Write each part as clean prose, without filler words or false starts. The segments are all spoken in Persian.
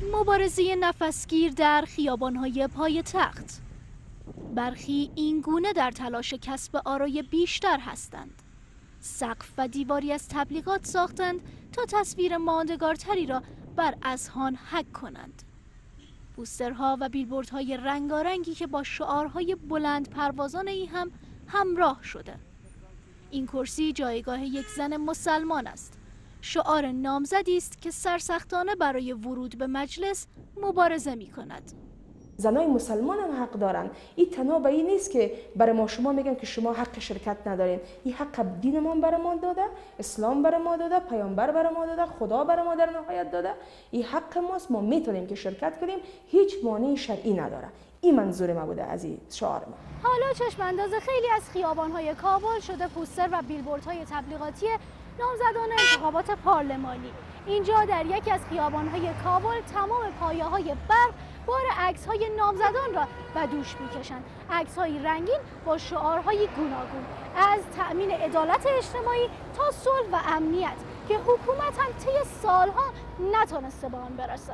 مبارزه نفسگیر در خیابان‌های پایتخت. برخی این گونه در تلاش کسب آرای بیشتر هستند. سقف و دیواری از تبلیغات ساختند تا تصویر ماندگارتری را بر اذهان حک کنند. پوسترها و بیلبوردهای رنگارنگی که با شعارهای بلند پروازان ای هم همراه شده. این کرسی جایگاه یک زن مسلمان است. شعار نامزدی است که سرسختانه برای ورود به مجلس مبارزه می کند. زنای مسلمان هم حق دارن. این تنها به این نیست که برای ما شما میگن که شما حق شرکت ندارین. این حق دینمان برای ما داده، اسلام برای ما داده، پیامبر برای ما داده، خدا برای ما در نهایت داده. این حق ماست، ما میتونیم که شرکت کنیم، هیچ مانع شرعی نداره. این منظور ما بوده از این شعار ما. حالا چشم انداز خیلی از خیابان‌های کابل شده پوستر و بیلبوردهای تبلیغاتی نامزدان انتخابات پارلمانی. اینجا در یکی از خیابان‌های کابل تمام پایه‌های برق بار عکس‌های نامزدان را به دوش می‌کشند. عکس‌های رنگین با شعارهای گوناگون، از تأمین عدالت اجتماعی تا صلح و امنیت که حکومت هم طی سالها نتونسته به آن برسه.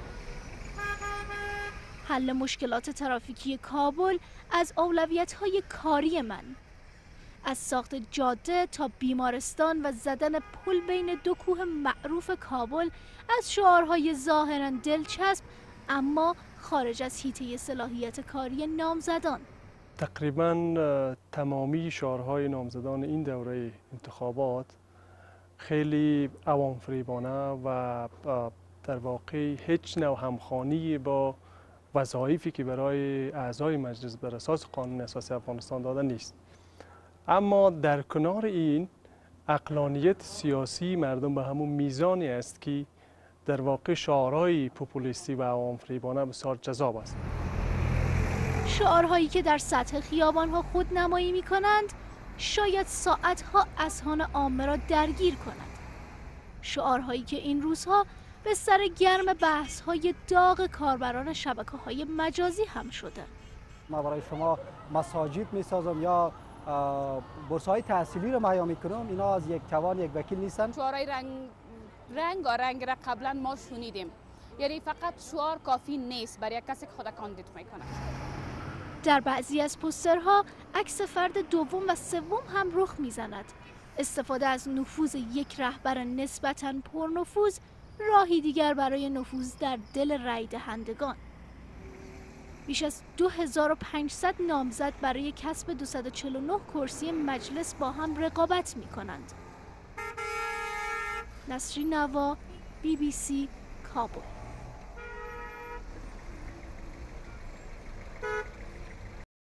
حل مشکلات ترافیکی کابل از اولویت‌های کاری من. از ساخت جاده تا بیمارستان و زدن پل بین دو کوه معروف کابل، از شعارهای ظاهراً دلچسب اما خارج از حیطه صلاحیت کاری نامزدان. تقریباً تمامی شعارهای نامزدان این دوره انتخابات خیلی عوام فریبانه و در واقع هیچ نوع همخوانی با وظایفی که برای اعضای مجلس بر اساس قانون اساسی افغانستان داده نیست. اما در کنار این عقلانیت سیاسی مردم به همون میزانی است که در واقع شعارهای پوپولیستی و عوام فریبانه بسیار جذاب است. شعارهایی که در سطح خیابان‌ها خودنمایی می‌کنند شاید ساعت‌ها اذهان عامه را درگیر کنند. شعارهایی که این روزها به سر گرم بحث‌های داغ کاربران شبکه‌های مجازی هم شده. ما برای شما مساجد می‌سازم یا بورس‌های تحصیلی رو مهیا می‌کنم، اینا از یک توان یک وکیل نیستن. شعارهای رنگ را قبلا ما شنیدیم، یعنی فقط شعار کافی نیست برای کسی که خود کاندید میکنه. در بعضی از پوسترها عکس فرد دوم و سوم هم رخ میزند. استفاده از نفوذ یک رهبر نسبتاً پرنفوذ راهی دیگر برای نفوذ در دل رای دهندگان. بیش از 2500 نامزد برای کسب 249 کرسی مجلس با هم رقابت می کنند. نسرین نوا، BBC کابل.